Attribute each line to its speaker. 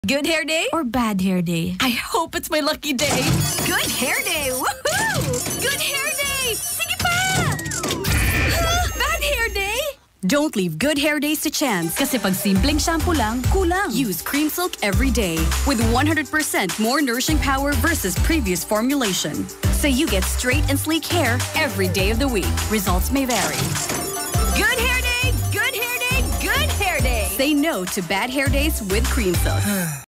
Speaker 1: Good hair day or bad hair day? I hope it's my lucky day.
Speaker 2: Good hair day! Woohoo! Good hair day! Sige pa!
Speaker 1: Bad hair day? Don't leave good hair days to chance. Kasi pag simpleng shampoo lang, kulang. Use Cream Silk every day with 100% more nourishing power versus previous formulation. So you get straight and sleek hair every day of the week. Results may vary.
Speaker 2: Good hair day! Good hair day! Good hair day!
Speaker 1: Say no to bad hair days with Cream Silk.